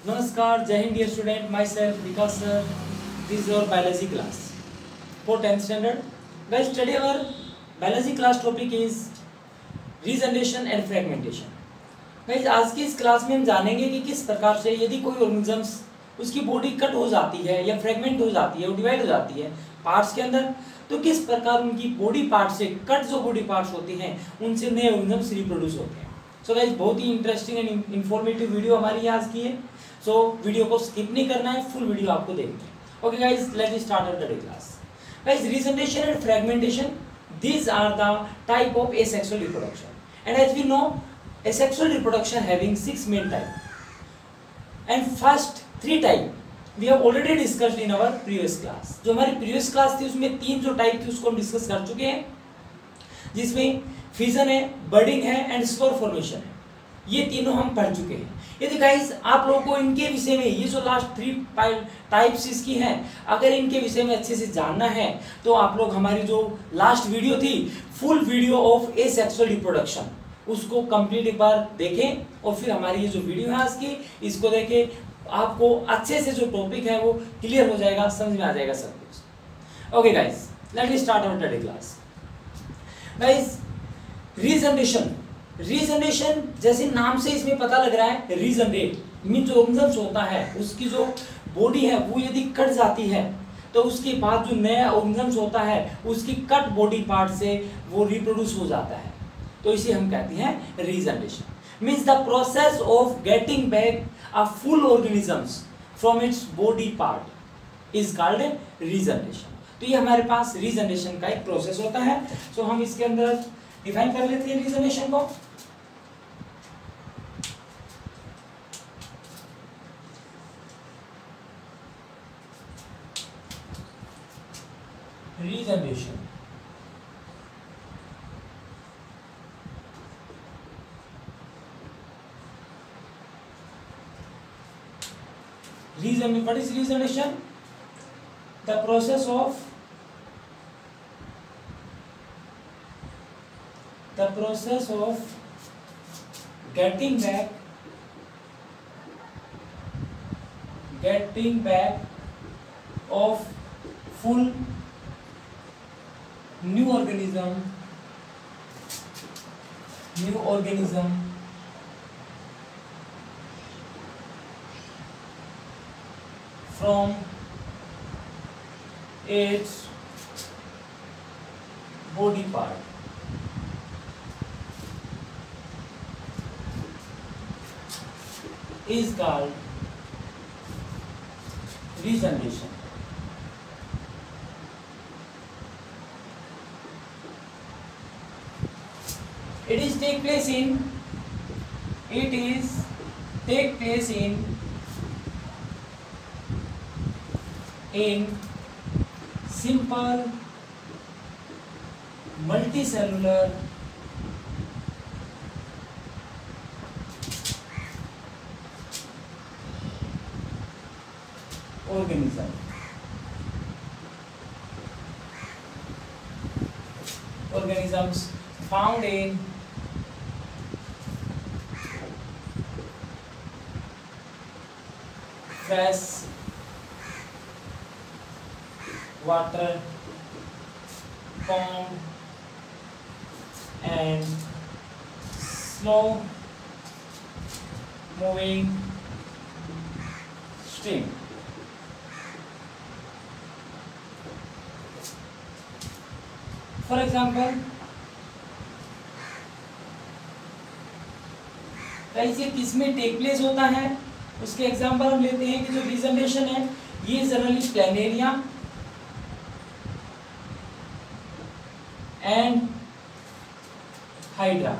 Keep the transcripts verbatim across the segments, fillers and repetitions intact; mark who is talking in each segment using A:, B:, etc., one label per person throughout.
A: Namaskar, Jai Hind dear student, myself Vikas sir. This is your biology class for tenth standard. Guys, today our biology class topic is regeneration and fragmentation. Guys, आज की इस class में हम जानेंगे कि किस प्रकार से यदि कोई ऑर्गेनिजम्स उसकी बॉडी कट हो जाती है या फ्रेगमेंट हो जाती है, वो डिवाइड हो जाती है पार्ट्स के अंदर, तो किस प्रकार उनकी बॉडी पार्ट से कट जो बॉडी पार्ट्स होती हैं उनसे नए ऑर्गेनिजम्स रिप्रोड्यूस होते हैं. सो गाइस, बहुत ही इंटरेस्टिंग एंड इन्फॉर्मेटिव वीडियो हमारी आज की है. सो so, वीडियो को स्किप नहीं करना है, फुल वीडियो आपको देखनी है. Okay guys, let's start our today class. Guys, regeneration and fragmentation, these are the type of asexual reproduction, and as we know, asexual reproduction having six main type, and first three type we have already discussed in our previous class. जो हमारी previous class थी उसमें तीन जो type थी उसको हम discuss कर चुके हैं, जिसमें फिजन है, बर्डिंग है एंड स्पोर फॉर्मेशन है. ये तीनों हम पढ़ चुके हैं. यदि गाइस आप लोगों को इनके विषय में ये जो लास्ट थ्री टाइप्स इसकी हैं, अगर इनके विषय में अच्छे से जानना है तो आप लोग हमारी जो लास्ट वीडियो थी full video of asexual reproduction उसको कंप्लीट एक बार देखें और फिर हमारी ये जो वीडियो है आज की इसको देखें. आपको अच्छे से जो टॉपिक है वो क्लियर हो जाएगा, समझ में आ जाएगा सब कुछ. Okay guys, let me start our today class. Guys, regeneration regeneration जैसे नाम से इसमें पता लग रहा है, रीजनरेट मीन जो ऑर्गेनिजम्स होता है उसकी जो बॉडी है वो यदि कट जाती है तो उसके बाद जो नया ऑर्गेनिजम्स होता है उसकी कट बॉडी पार्ट से वो रिप्रोड्यूस हो जाता है, तो इसे हम कहते हैं regeneration. Means the process of getting back a full organisms from its body part is called regeneration. तो ये हमारे पास रीजनरेशन का एक प्रोसेस होता है. सो so, हम इसके अंदर डिफाइन कर लेते हैं रीजनरेशन को. Regeneration reason what is regeneration? The process of the process of getting back getting back of full new organism new organism from its body part is called regeneration. It is take place in it is take place in in simple multicellular organism organisms found in fresh water pond and slow moving stream. For example कैसे किसमें take place होता है उसके example हम लेते हैं कि जो रीजनरेशन है ये जनरली प्लेनेरिया एंड हाइड्रा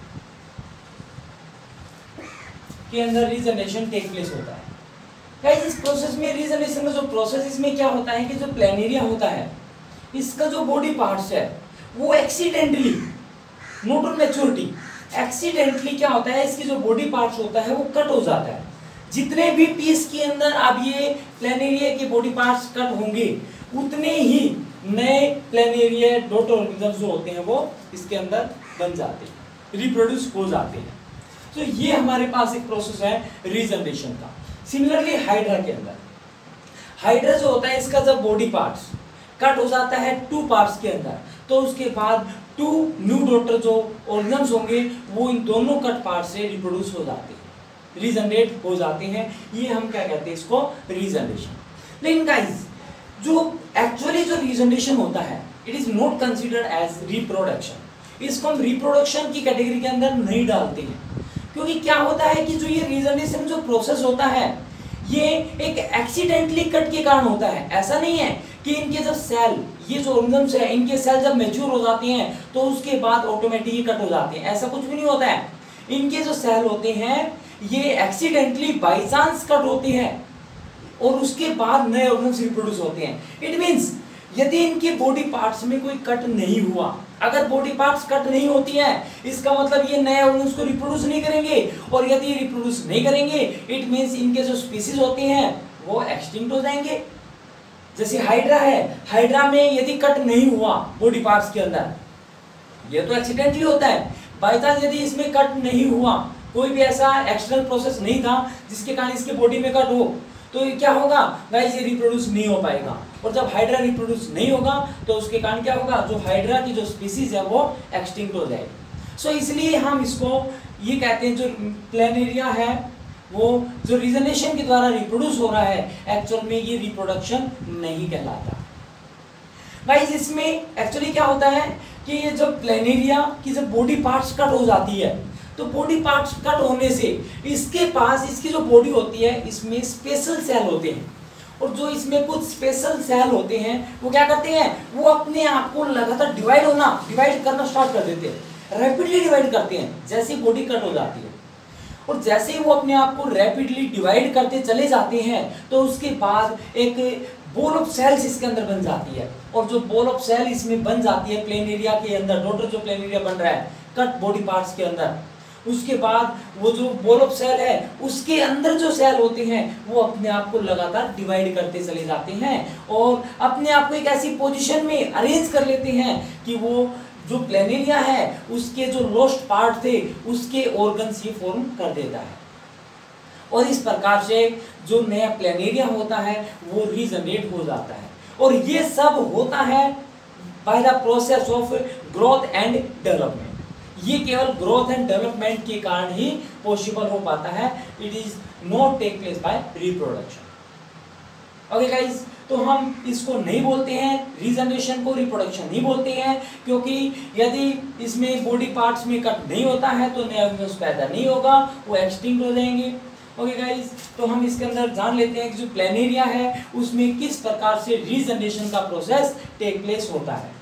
A: के अंदर रीजनरेशन टेक प्लेस होता है. गाइस, इस प्रोसेस में रीजनरेशन का जो प्रोसेस इसमें क्या होता है कि जो प्लेनेरिया होता है इसका जो बॉडी पार्ट्स है वो accidentally, not on maturity, accidentally क्या होता है इसकी जो बॉडी पार्ट्स होता है वो कट हो जाता है. जितने भी पीस के अंदर अब ये प्लेनेरिया के बॉडी पार्ट्स कट होंगे उतने ही नए प्लेनेरिया डॉटर ऑर्गेनिजम्स जो होते हैं वो इसके अंदर बन जाते हैं, रिप्रोड्यूस हो जाते हैं. तो ये हमारे पास एक प्रोसेस है रीजनरेशन का. सिमिलरली हाइड्रा के अंदर, हाइड्रा जो होता है इसका जब बॉडी पार्ट्स कट हो जाता है टू पार्ट्स के अंदर, तो उसके बाद टू न्यू डॉटर जो ऑर्गन्स होंगे वो इन दोनों कट पार्ट से रिप्रोड्यूस हो जाते हैं, रीजनरेट हो जाते हैं। ये हम क्या कहते हैं इसको, रीजनरेशन। लेकिन गाइस जो एक्चुअली जो रीजनरेशन होता है it is not considered as reproduction, इसको हम रिप्रोडक्शन की कैटेगरी के अंदर नहीं डालते हैं, क्योंकि क्या होता है कि जो ये रीजनरेशन जो प्रोसेस होता है ये एक एक्सीडेंटली कट के कारण होता है। ऐसा नहीं है कि इनके जब सेल, ये जो ऑर्गन्स है इनके सेल जब मैच्योर हो जाते हैं तो उसके बाद ऑटोमेटिकली कट हो जाते हैं, ऐसा कुछ भी नहीं होता है। इनके जो सेल होते हैं ये एक्सीडेंटली बाई चांस कट होते हैं और उसके बाद नए ऑर्गन्स रिप्रोड्यूस होते हैं। इट मींस यदि इनके बॉडी पार्ट्स में कोई कट नहीं हुआ, अगर बॉडी पार्ट्स कट नहीं होती है इसका मतलब ये नए ऑर्गन्स को रिप्रोड्यूस नहीं करेंगे, और यदि रिप्रोड्यूस नहीं करेंगे इट मींस इनके जो स्पीसीज होते हैं वो एक्सटिंक्ट हो जाएंगे। जैसे हाइड्रा है, हाइड्रा में यदि कट नहीं हुआ बॉडी पार्ट्स के अंदर, ये तो एक्सीडेंटली होता है, बाय चांस यदि इसमें कट नहीं हुआ, कोई भी ऐसा एक्सटर्नल प्रोसेस नहीं था जिसके कारण इसके बॉडी में कट हो, तो क्या होगा गाइस, ये रिप्रोड्यूस नहीं हो पाएगा। और जब हाइड्रा रिप्रोड्यूस नहीं होगा तो उसके कारण क्या होगा, जो हाइड्रा की जो स्पीसीज है वो एक्सटिंक्ट हो जाएगी। सो so, इसलिए हम इसको ये कहते हैं जो प्लेनेरिया है वो जो रीजनेशन के द्वारा रिप्रोड्यूस हो रहा है, एक्चुअल में ये रिप्रोडक्शन नहीं कहलाता। गाइस इसमें एक्चुअली क्या होता है कि ये जब प्लेनेरिया की जब बॉडी पार्ट्स कट हो जाती है तो बॉडी पार्ट्स कट होने से इसके पास इसकी जो बॉडी होती है इसमें स्पेशल सेल होते हैं, और जो इसमें कुछ स्पेशल सेल होते हैं वो क्या करते हैं, वो अपने आप को लगातार डिवाइड होना डिवाइड करना स्टार्ट कर देते हैं, रैपिडली डिवाइड करते हैं जैसे बॉडी कट हो जाती है। और जैसे ही वो अपने आप को रैपिडली डिवाइड करते चले जाते हैं तो उसके बाद एक बॉल ऑफ सेल्स इसके अंदर बन जाती है, और जो बॉल ऑफ सेल इसमें बन जाती है प्लेनेरिया के अंदर, डॉटर जो प्लेनेरिया बन रहा है कट बॉडी पार्ट्स के अंदर, उसके बाद वो जो बॉल ऑफ सेल है उसके अंदर जो सेल होते हैं वो अपने आप को लगातार डिवाइड करते चले जाते हैं और अपने आप को एक ऐसी पोजीशन में अरेंज कर लेते हैं कि वो जो प्लेनेरिया है उसके जो लोस्ट पार्ट थे उसके ऑर्गन्स ये फॉर्म कर देता है, और इस प्रकार से जो नया प्लेनेरिया होता है वो रीजनरेट हो जाता है। और ये सब होता है by the process of growth and development, ये केवल ग्रोथ एंड डेवलपमेंट के कारण ही पॉसिबल हो पाता है, it is not take place by reproduction. Okay guys, तो हम इसको नहीं बोलते हैं रीजनरेशन को, रिप्रोडक्शन नहीं बोलते हैं, क्योंकि यदि इसमें बॉडी पार्ट्स में कट नहीं होता है तो नया ऑर्गन्स पैदा नहीं होगा, वो एक्सटिंक्ट हो जाएंगे। ओके गाइस, तो हम इसके अंदर जान लेते हैं कि जो प्लेनेरिया है उसमें किस प्रकार से रीजनरेशन का प्रोसेस टेक प्लेस होता है।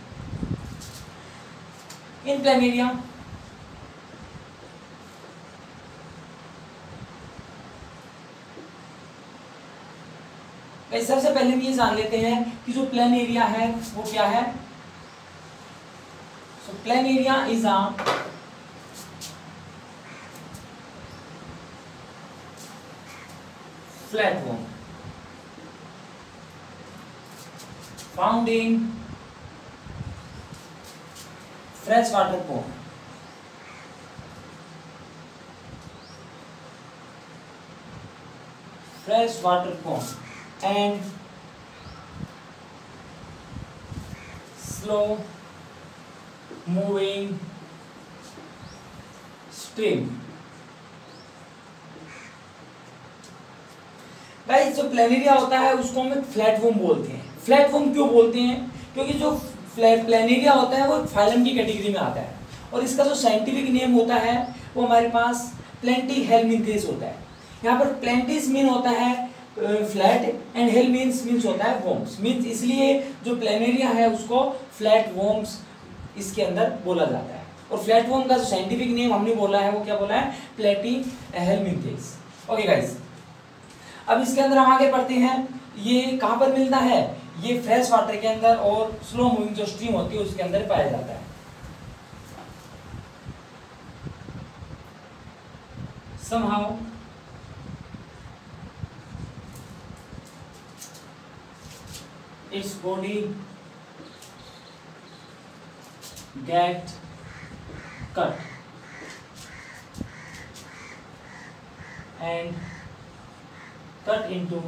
A: इन प्लेनेरिया सबसे पहले हम ये जान लेते हैं कि जो प्लेनेरिया है वो क्या है। So planaria is a flatworm found in freshwater pond. Freshwater pond and slow moving stream. Guys जो प्लेनेरिया होता है उसको हम फ्लैटवर्म बोलते हैं। फ्लैटवर्म क्यों बोलते हैं? क्योंकि जो प्लेनेरिया होता है वो फाइलम की कैटेगरी में आता है और इसका जो साइंटिफिक नेम होता है वो हमारे पास प्लेंटीहेल्मिंथेस होता है। यहाँ पर प्लेंटिस मीन होता है फ्लैट एंड हेल मीन्स मीन्स होता है वॉर्म्स, मीन्स इसलिए जो प्लेनेरिया है उसको फ्लैट वॉर्म्स इसके अंदर बोला जाता है। और फ्लैट वॉर्म का जो साइंटिफिक नेम हमने बोला है वो क्या बोला है? प्लेटीहेल्मिंथेस। ओके गाइस, अब इसके अंदर हम आगे बढ़ते हैं। ये कहाँ पर मिलता है? ये फ्रेश वाटर के अंदर और स्लो मूविंग जो स्ट्रीम होती है उसके अंदर पाया जाता है। somehow its body get cut and cut into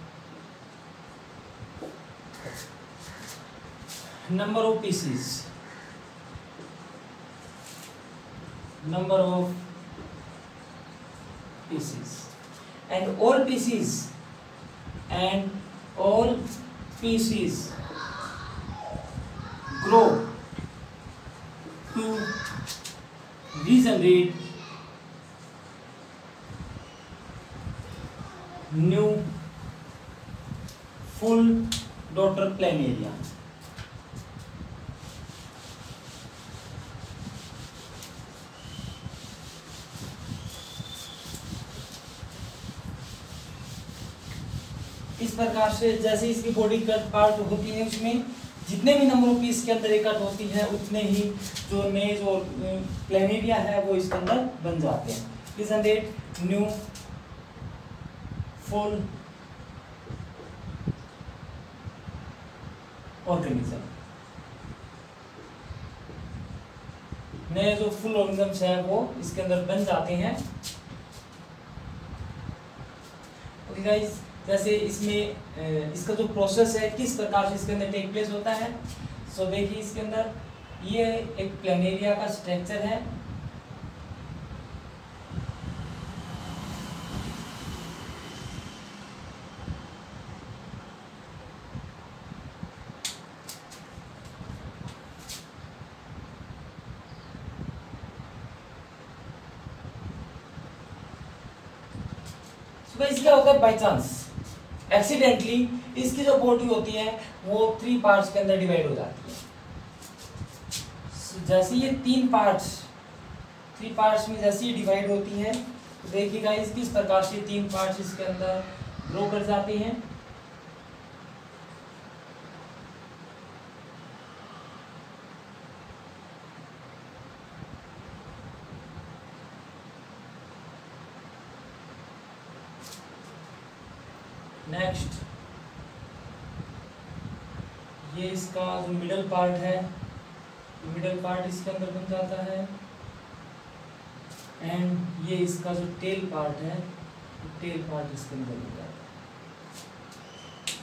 A: number of pieces, number of pieces, and all pieces and all pieces grow to regenerate new full daughter planaria. इस प्रकार से जैसे इसकी बॉडी कट पार्ट होती है उसमें जितने भी नंबर ऑफ पीस के अंदर एक कट होती है उतने ही जो नए जो प्लेनेरिया है वो इसके अंदर बन जाते हैं. Regenerate new full organism. नए जो फुल ऑर्गेनिजम्स है वो इसके अंदर बन जाते हैं. ओके गाइस, जैसे इसमें इसका जो प्रोसेस है किस प्रकार से इसके अंदर टेक प्लेस होता है. सो देखिए इसके अंदर ये एक प्लेनेरिया का स्ट्रक्चर है. तो इसका होता है बाई चांस एक्सीडेंटली इसकी जो बॉडी होती है वो थ्री पार्ट्स के अंदर डिवाइड हो जाती है. so, जैसे ये तीन पार्ट्स थ्री पार्ट्स में जैसे ये डिवाइड होती है तो देखिएगा इस किस प्रकार से तीन पार्ट्स इसके अंदर ग्रो कर जाते हैं. नेक्स्ट ये इसका जो मिडल पार्ट है मिडल पार्ट इसके अंदर बन जाता है. एंड ये इसका जो टेल पार्ट है टेल पार्ट इसके अंदर बन जाता है.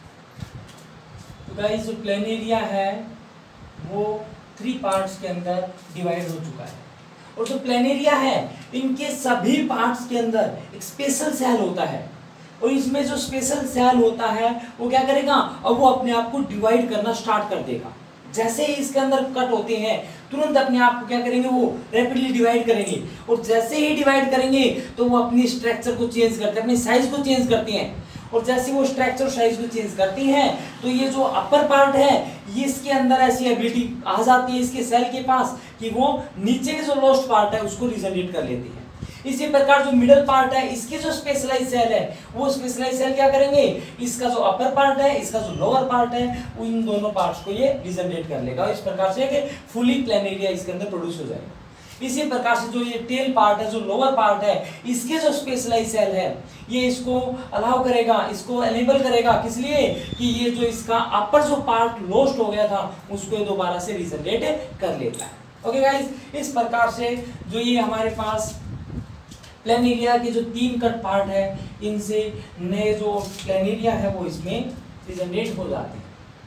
A: तो गाइस जो प्लेनेरिया है वो थ्री पार्ट्स के अंदर डिवाइड हो चुका है. और जो प्लेनेरिया है इनके सभी पार्ट्स के अंदर एक स्पेशल सेल होता है. और इसमें जो स्पेशल सेल होता है वो क्या करेगा, अब वो अपने आप को डिवाइड करना स्टार्ट कर देगा. जैसे ही इसके अंदर कट होते हैं तुरंत अपने आप को क्या करेंगे, वो रैपिडली डिवाइड करेंगे. और जैसे ही डिवाइड करेंगे तो वो अपनी स्ट्रक्चर को चेंज करते हैं, अपनी साइज को चेंज करते हैं. और जैसे वो स्ट्रक्चर साइज को चेंज करती हैं तो ये जो अपर पार्ट है ये इसके अंदर ऐसी एबिलिटी आ जाती है इसके सेल के पास कि वो नीचे के जो लॉस्ट पार्ट है उसको रिजनरेट कर लेती है. इसी प्रकार जो मिडल पार्ट है इसके जो स्पेशलाइज सेल है वो स्पेशलाइज सेल क्या करेंगे, इसका जो अपर पार्ट है इसका जो लोअर पार्ट है इन दोनों पार्ट्स को ये रिजनरेट कर लेगा. इस प्रकार से कि फुली प्लेनेरिया इसके अंदर प्रोड्यूस हो जाएगा. इसी प्रकार से जो ये टेल पार्ट है जो लोअर पार्ट है इसके जो स्पेशलाइज सेल है ये इसको अलाउ करेगा, इसको एनेबल करेगा. किस लिए कि ये जो इसका अपर जो पार्ट लॉस्ट हो गया था उसको दोबारा से रिजनरेट कर लेता है. ओके गाइस, इस प्रकार से जो ये हमारे पास प्लेनेरिया के जो तीन कट पार्ट है इनसे नए जो प्लेनेरिया है वो इसमें रिजनरेट हो जाते हैं.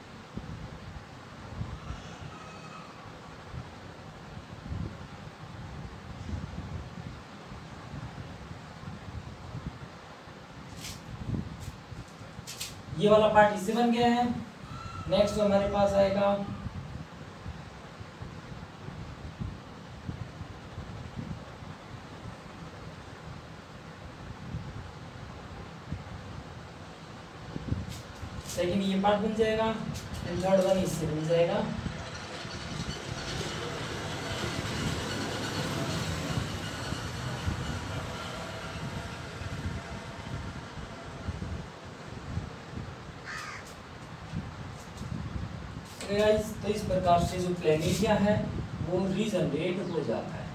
A: ये वाला पार्ट इससे बन गया है. नेक्स्ट तो हमारे पास आएगा सेकंड, ये पार्ट बन जाएगा. एंड थर्ड वन इससे बन जाएगा. तो इस प्रकार से जो प्लेनेरिया है वो रीजनरेट हो जाता है.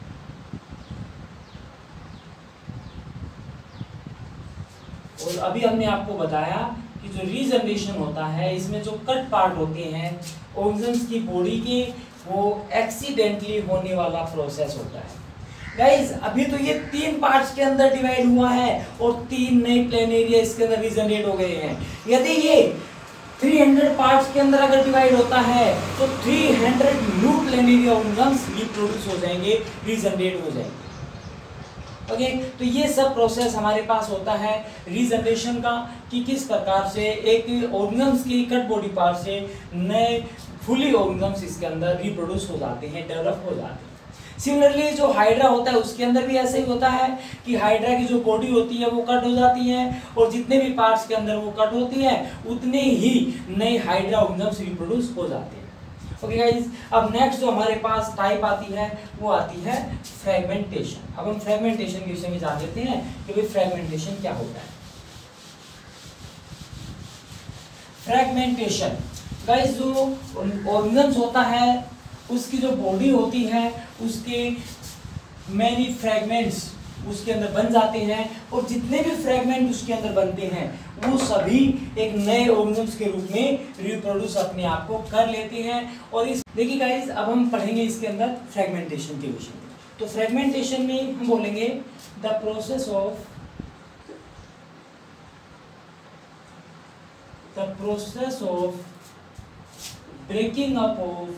A: और अभी हमने आपको बताया कि जो रीजनरेशन होता है इसमें जो कट पार्ट होते हैं ऑर्गेनिज्म्स की बॉडी के वो एक्सीडेंटली होने वाला प्रोसेस होता है. गाइस अभी तो ये तीन पार्ट्स के अंदर डिवाइड हुआ है और तीन नए प्लेन एरिया इसके अंदर रीजनरेट हो गए हैं। यदि ये तीन सौ पार्ट्स के अंदर अगर डिवाइड होता है तो तीन सौ new planaria organisms reproduce हो जाएंगे, रीजनरेट हो जाएंगे। ओके okay, तो ये सब प्रोसेस हमारे पास होता है रीजनरेशन का, कि किस प्रकार से एक ऑर्गेनिजम्स की कट बॉडी पार्ट से नए फुली ऑर्गेनिजम्स इसके अंदर रिप्रोड्यूस हो जाते हैं, डेवलप हो जाते हैं। सिमिलरली जो हाइड्रा होता है उसके अंदर भी ऐसे ही होता है कि हाइड्रा की जो बॉडी होती है वो कट हो जाती है और जितने भी पार्ट्स के अंदर वो कट होती है उतने ही नए हाइड्रा ऑर्गेनिजम्स रिप्रोड्यूस हो जाते हैं। ओके गाइस, अब नेक्स्ट जो हमारे पास टाइप आती है वो आती है फ्रेगमेंटेशन। अब हम फ्रेगमेंटेशन के विषय में जान लेते हैं कि भाई फ्रेगमेंटेशन क्या होता है। फ्रेगमेंटेशन गाइस, जो ऑर्गेनिजम्स होता है उसकी जो बॉडी होती है उसके मैनी फ्रेगमेंट्स उसके अंदर बन जाते हैं और जितने भी फ्रेगमेंट उसके अंदर बनते हैं वो सभी एक नए ऑर्गेनिजम्स के रूप में रिप्रोड्यूस अपने आप को कर लेते हैं। और इस देखिए गाइस, अब हम पढ़ेंगे इसके अंदर फ्रेगमेंटेशन के विषय में। तो फ्रेगमेंटेशन में हम बोलेंगे the process of the process of breaking up of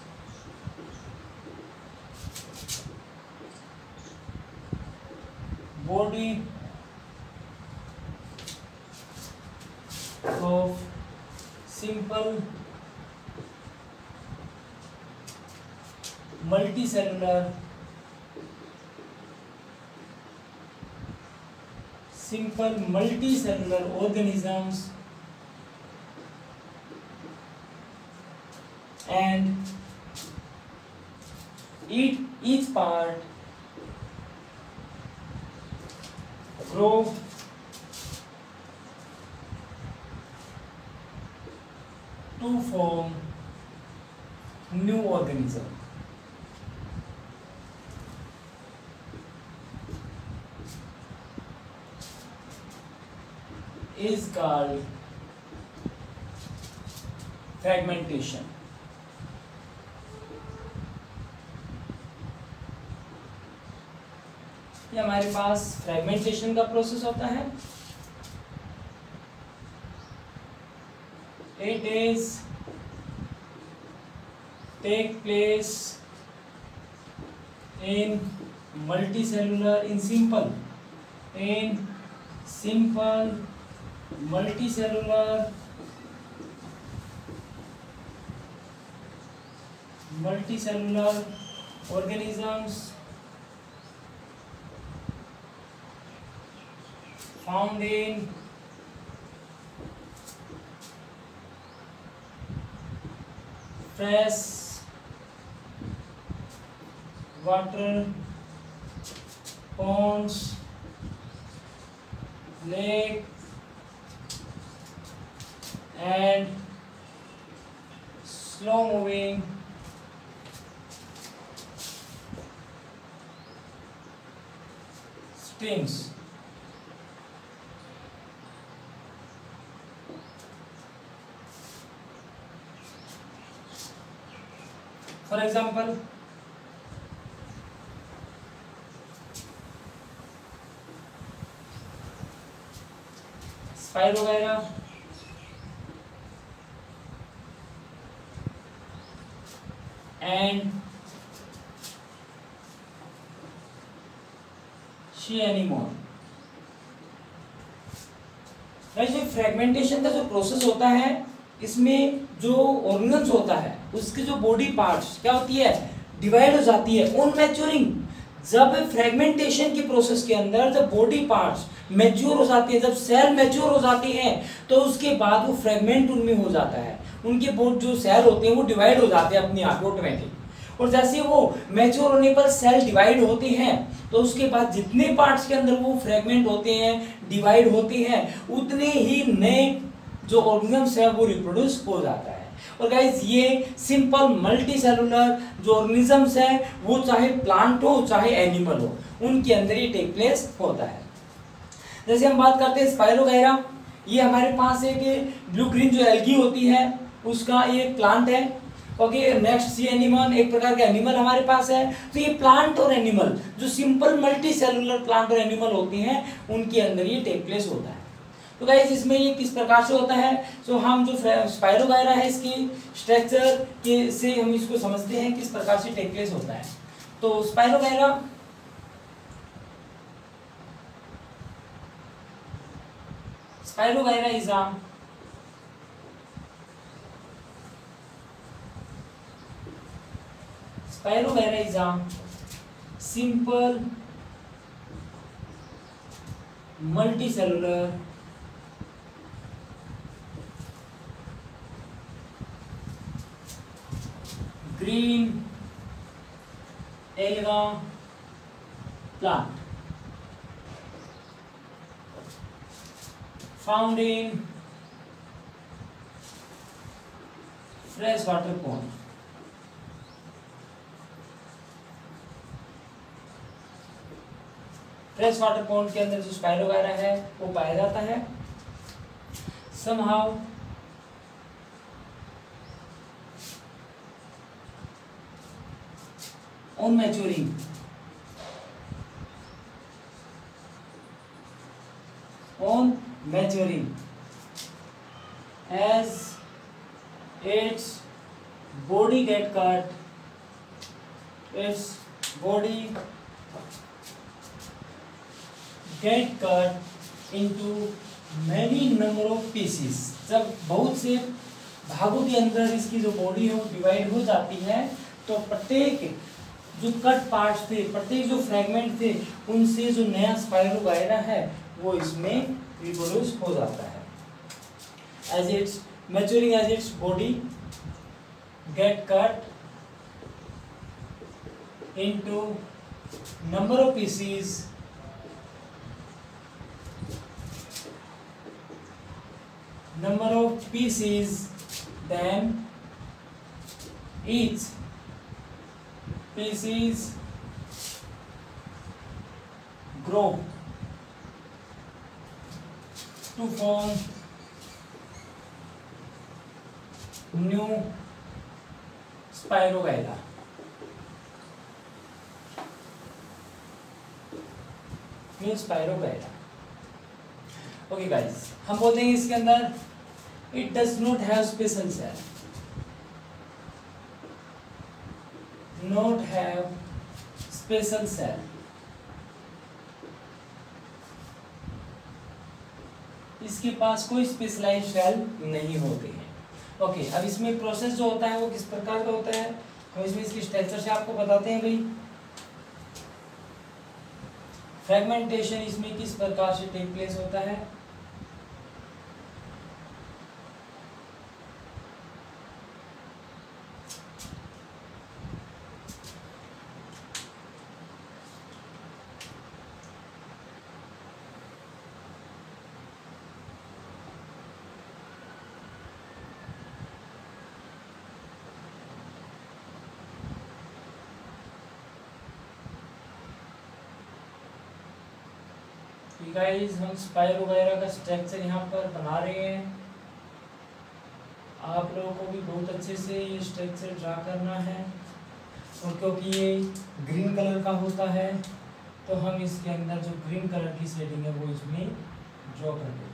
A: body of simple multicellular simple multicellular organisms and each each part grow to form new organism. Is called fragmentation. ये हमारे पास फ्रेगमेंटेशन का प्रोसेस होता है। It is take place in multicellular in simple in simple multicellular multicellular organisms found in fresh water ponds, lake and slow moving streams. For example, Spirogyra, and she anemone। वैसे fragmentation का जो process होता है इसमें जो organisms होता है उसकी जो बॉडी पार्ट्स क्या होती है, डिवाइड हो जाती है ऑन मैच्योरिंग। जब फ्रेगमेंटेशन की प्रोसेस के अंदर जब बॉडी पार्ट्स मैच्योर हो जाती है, जब सेल मैच्योर हो जाती हैं तो उसके बाद वो फ्रेगमेंट उनमें हो जाता है, उनके बोर्ड जो सेल होते हैं वो डिवाइड हो जाते हैं अपने आप ऑटोमेटिक। और जैसे वो मैच्योर होने पर सेल डिवाइड होते हैं तो उसके बाद जितने पार्ट्स के अंदर वो फ्रेगमेंट होते हैं, डिवाइड होते हैं, उतने ही नए जो ऑर्गेनिजम्स है वो रिप्रोड्यूस हो जाता है। और गाइस ये सिंपल मल्टी सेलुलर जो ऑर्गेनिजम्स है वो चाहे प्लांट हो चाहे एनिमल हो उनके अंदर ही टेक प्लेस होता है। जैसे हम बात करते हैं स्पाइरोगायरा, ये हमारे पास एक ब्लू ग्रीन जो एल्गी होती है उसका ये प्लांट है ओके, नेक्स्ट सी एनिमल, एक प्रकार का एनिमल हमारे पास है। तो ये प्लांट और एनिमल, जो सिंपल मल्टी सेलुलर प्लांट और एनिमल होते हैं, उनके अंदर ये टेक प्लेस होता है। तो गाइस इसमें ये किस प्रकार से होता है, सो हम जो स्पाइरोगायरा है इसकी स्ट्रक्चर के से हम इसको समझते हैं किस प्रकार से टेक प्लेस होता है। तो spirogyra spirogyra is a spirogyra is a simple multicellular green alga plant found in freshwater pond. Fresh water pond के अंदर जो स्पाइरोगायरा है वो पाया जाता है। somehow on maturing on maturing as its body get cut, its body get cut into many number of pieces। जब बहुत से भागों के अंदर इसकी जो बॉडी है वो डिवाइड हो जाती है, तो प्रत्येक जो कट पार्ट्स थे, प्रत्येक जो फ्रैगमेंट थे, उनसे जो नया स्पाइरोगायरा है वो इसमें रिप्रोड्यूस हो जाता है। As its maturing, as its body get cut into number of pieces, number of pieces, then each species grow to form new Spirogyra। New spirogyra. Okay guys, हम बोलते हैं इसके अंदर it does not have special cell, not have special cell. इसके पास कोई specialised cell नहीं होते हैं। ओके, अब इसमें प्रोसेस जो होता है वो किस प्रकार का होता है, हम इसमें इसकी स्ट्रक्चर से आपको बताते हैं। भाई फ्रेगमेंटेशन इसमें किस प्रकार से टेक प्लेस होता है। गाइस हम स्पाइरोगायरा का स्ट्रक्चर यहाँ पर बना रहे हैं। आप लोगों को भी बहुत अच्छे से ये स्ट्रक्चर ड्रा करना है, और क्योंकि ये ग्रीन कलर का होता है तो हम इसके अंदर जो ग्रीन कलर की शेडिंग है वो इसमें ड्रॉ कर देते हैं।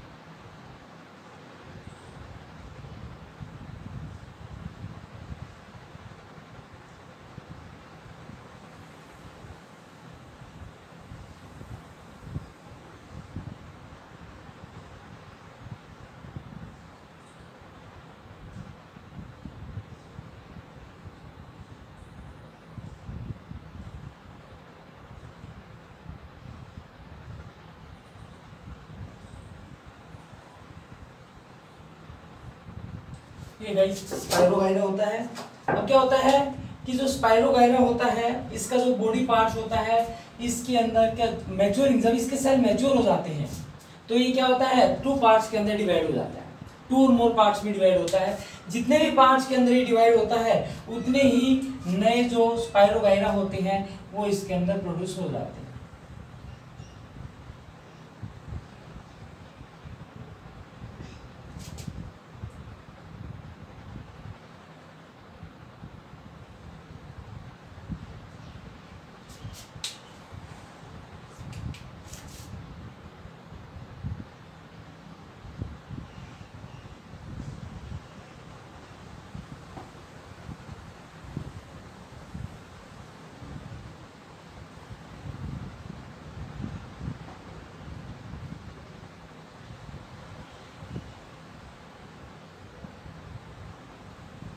A: ये गाइस स्पाइरोगायरा होता है। अब क्या होता है कि जो स्पाइरोगायरा होता है इसका जो बॉडी पार्ट्स होता है, इसके अंदर क्या मैच्योरिंग, जब इसके सेल मैच्योर हो जाते हैं तो ये क्या होता है, टू पार्ट्स के अंदर डिवाइड हो जाता है, टू और मोर पार्ट्स में डिवाइड होता है। जितने भी पार्ट्स के अंदर ये डिवाइड होता है उतने ही नए जो स्पाइरोगायरा होते हैं वो इसके अंदर प्रोड्यूस हो जाते हैं।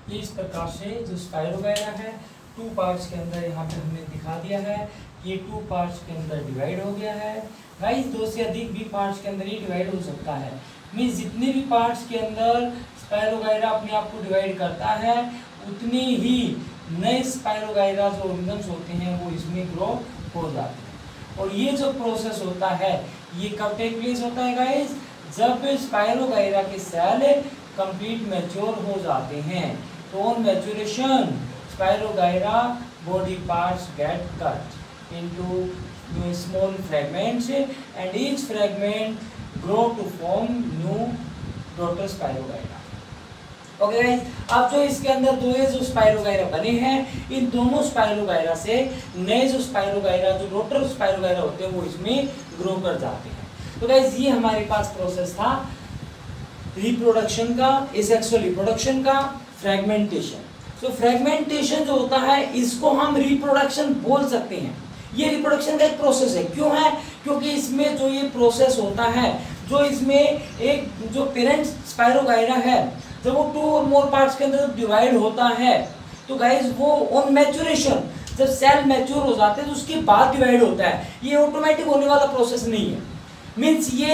A: ये इस प्रकार से जो स्पाइरोगायरा है टू पार्ट्स के अंदर यहाँ पे हमने दिखा दिया है, ये टू पार्ट्स के अंदर डिवाइड हो गया है। गाइस दो से अधिक भी पार्ट्स के अंदर ये डिवाइड हो सकता है, मीन्स जितने भी पार्ट्स के अंदर स्पाइरोगायरा अपने आप को डिवाइड करता है उतनी ही नए स्पाइरोगायरा जो ऑर्गेनिज्म्स होते हैं वो इसमें ग्रो हो जाते हैं। और ये जो प्रोसेस होता है ये कब टेक प्लेस होता है गाइस, जब स्पाइरोगायरा के सेल कंप्लीट मैच्योर हो जाते हैं। तो on maturation spirogyra body parts get cut into small fragments and each fragment grow to form new daughter spirogyra. Okay guys, अब जो इसके अंदर दो जो स्पाइरोगायरा बने हैं, इन दोनों स्पाइरोगायरा से नए जो स्पाइरोगायरा जो डॉटर स्पाइरोगायरा होते हैं वो इसमें ग्रो कर जाते हैं। तो गाइस ये हमारे पास प्रोसेस था रिप्रोडक्शन का, एसेक्सुअल रिप्रोडक्शन का, फ्रैगमेंटेशन। तो फ्रैगमेंटेशन जो होता है इसको हम रिप्रोडक्शन बोल सकते हैं। ये रिप्रोडक्शन का एक प्रोसेस है। क्यों है? क्योंकि इसमें जो ये प्रोसेस होता है, जो इसमें एक जो पेरेंट स्पाइरोगायरा है जब वो टू और मोर पार्ट्स के अंदर डिवाइड होता है तो गाइस वो ऑन मैच्योरेशन जब सेल मैच्योर हो जाते हैं तो उसके बाद डिवाइड होता है। ये ऑटोमेटिक होने वाला प्रोसेस नहीं है, मीन्स ये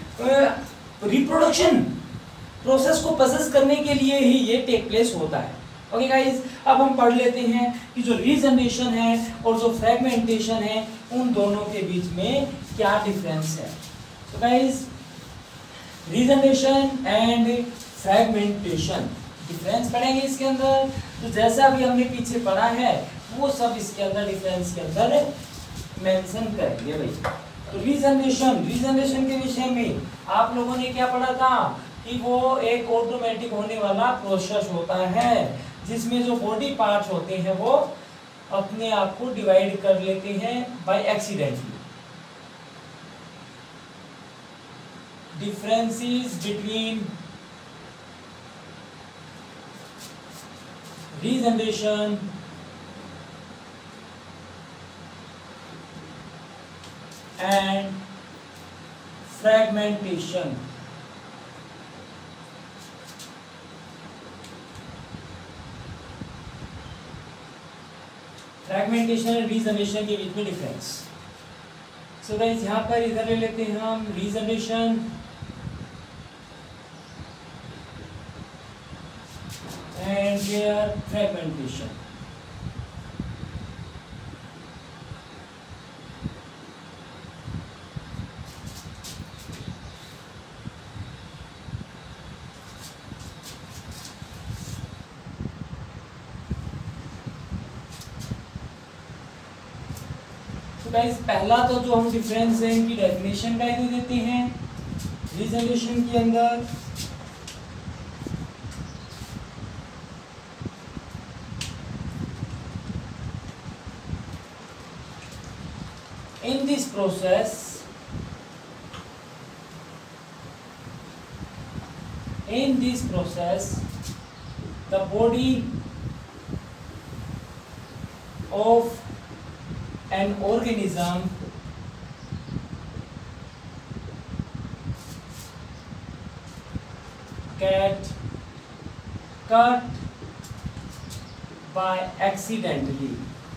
A: रिप्रोडक्शन प्रोसेस को प्रोसेस करने के लिए ही ये टेक प्लेस होता है। ओके गाइस, अब हम पढ़ लेते हैं कि जो रीजनरेशन है और जो फ्रैगमेंटेशन है उन दोनों के बीच में क्या डिफरेंस है। तो guys regeneration and fragmentation difference पढ़ेंगे इसके अंदर। तो जैसा अभी हमने पीछे पढ़ा है वो सब इसके अंदर डिफरेंस के अंदर मेंशन करेंगे भाई। तो रीजनरेशन रीजनरेशन के विषय में आप लोगों ने क्या पढ़ा था कि वो एक ऑटोमेटिक होने वाला प्रोसेस होता है जिसमें जो बॉडी पार्ट्स होते हैं वो अपने आप को डिवाइड कर लेते हैं by accidentally. Differences between regeneration and fragmentation। Fragmentation और रीजनरेशन के बीच में डिफरेंस। सो गाइस यहाँ पर इधर ले लेते हैं हम रीजनरेशन and their fragmentation। तो गाइस पहला तो जो हम डिफरेंस है इनकी डेफिनेशन का दे देते हैं रीजनरेशन के अंदर। In this process, in this process, the body of an organism get cut by accidentally।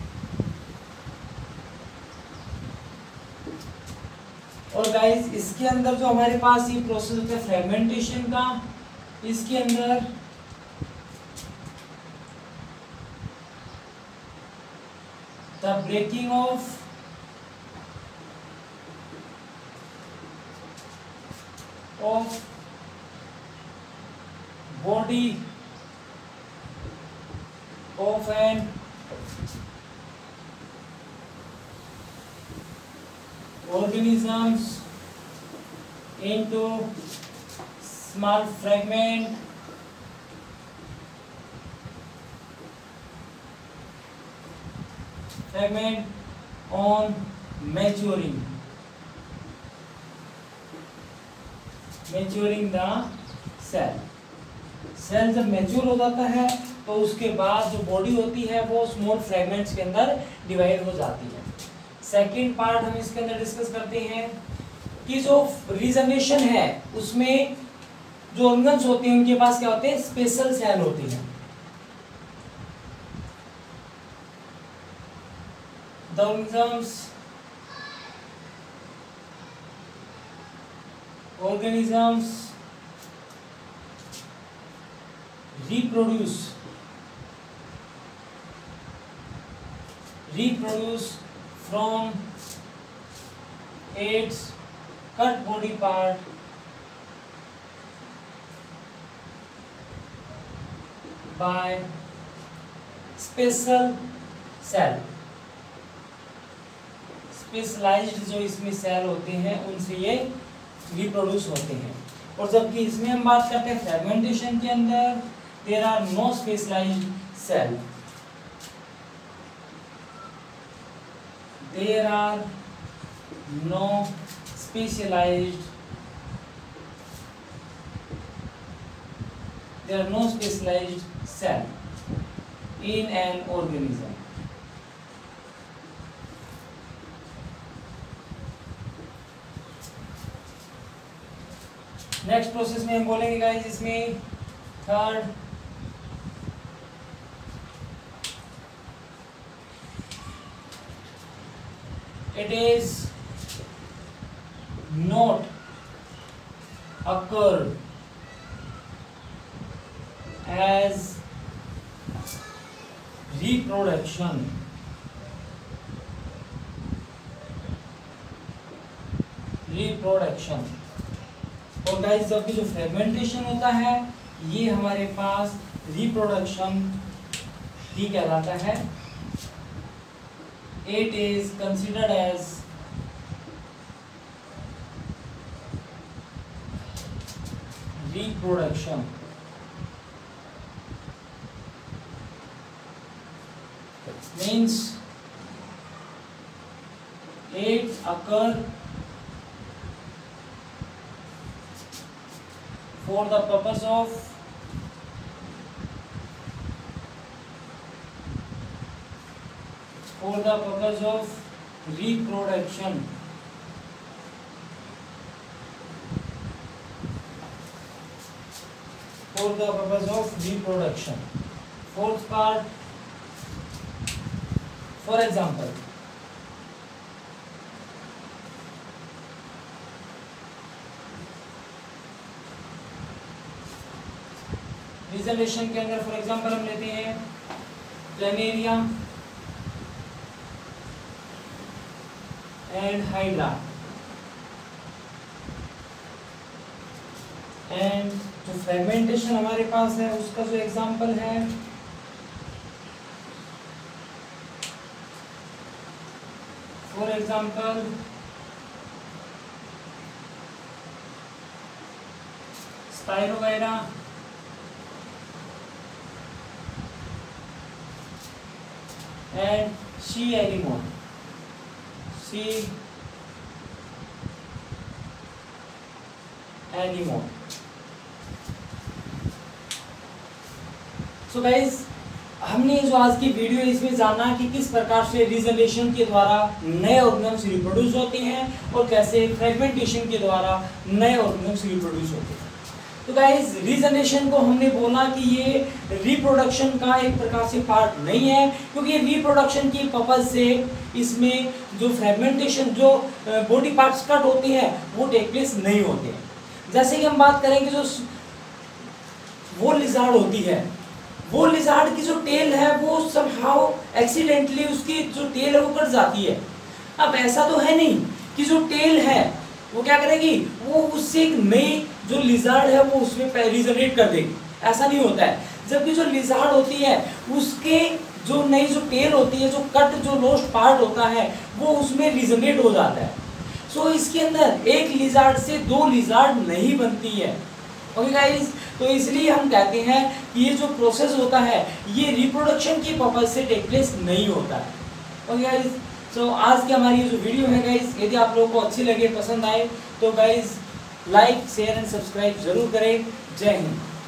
A: और गाइस इसके अंदर जो हमारे पास ये प्रोसेस होता है फ्रैगमेंटेशन का, इसके अंदर the breaking of of body of an organisms into small fragment fragment on maturing maturing the cell। Cell जब मैच्योर हो जाता है तो उसके बाद जो बॉडी होती है वो स्मॉल फ्रैगमेंट्स के अंदर डिवाइड हो जाती है। सेकेंड पार्ट हम इसके अंदर डिस्कस करते हैं कि जो रीजनरेशन है उसमें जो ऑर्गन्स होते हैं उनके पास क्या होते हैं, स्पेशल सेल होते हैं। the organisms organisms reproduce reproduce from its cut body part by special cell, specialized जो इसमें सेल होते हैं उनसे ये रिप्रोड्यूस होते हैं। और जबकि इसमें हम बात करते हैं फ्रेगमेंटेशन के अंदर, there are no specialized cell, there are no specialized there are no specialized cell in an organism. Next process में हम बोलेंगे गाइस, इसमें third it is not occurred as reproduction reproduction और गाइस जबकि जो फ्रेगमेंटेशन होता है ये हमारे पास रिप्रोडक्शन ही कहलाता है। It is considered as reproduction. Means it occur for the purpose of for the purpose of reproduction for the purpose of reproduction. Fourth part, for example, regeneration के अंदर फॉर एग्जांपल हम लेते हैं प्लेनेरिया एंड हाइड्रा एंड जो fragmentation हमारे पास है उसका जो एग्जांपल है for example spirogyra and C anemone, C anemone. So guys, हमने जो आज की वीडियो इसमें जाना कि किस प्रकार से रीजनरेशन के द्वारा नए ऑर्गेनिम्स रिप्रोड्यूस होते हैं और कैसे फ्रेगमेंटेशन के द्वारा नए ऑर्गेनिम्स रिप्रोड्यूस होते हैं। तो गाइस रीजनरेशन को हमने बोला कि ये रिप्रोडक्शन का एक प्रकार से पार्ट नहीं है, क्योंकि रिप्रोडक्शन की पर्पज से इसमें जो फ्रेगमेंटेशन जो बॉडी पार्ट्स कट होते हैं वो टेक प्लेस नहीं होते हैं। जैसे कि हम बात करेंगे जो वो लिजार्ड होती है, वो लिजार्ड की जो टेल है वो समहाउ एक्सीडेंटली उसकी जो टेल है वो कट जाती है। अब ऐसा तो है नहीं कि जो टेल है वो क्या करेगी, वो उससे एक नई जो लिजार्ड है वो उसमें रीजनरेट कर देगी, ऐसा नहीं होता है। जबकि जो लिजार्ड होती है उसके जो नई जो टेल होती है, जो कट जो लोस्ट पार्ट होता है वो उसमें रीजनरेट हो जाता है। सो so, इसके अंदर एक लिजार्ड से दो लिजार्ड नहीं बनती है। ओके गाइस, तो इसलिए हम कहते हैं कि ये जो प्रोसेस होता है ये रिप्रोडक्शन की पर्पज से टेक प्लेस नहीं होता है। ओके गाइस, सो आज की हमारी जो वीडियो है गाइस, यदि आप लोगों को अच्छी लगे, पसंद आए तो guys like share and subscribe जरूर करें। जय हिंद।